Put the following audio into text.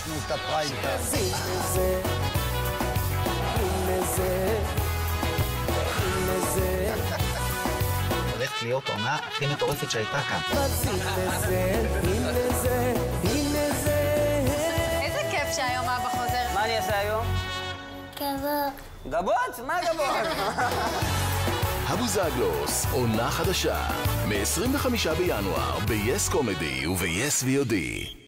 פספסנו את הפריים טיים. הנה זה, הנה זה, הנה זה. הולכת להיות עונה הכי מטורפת שהייתה כאן. אז הנה זה, הנה זה, הנה זה. איזה כיף שהיום אבא חוזר. מה אני אעשה היום? גבות. גבות? מה גבות? הבוזגלוס, עונה חדשה, מ-25 בינואר ב-yes קומדי וב-yes VOD.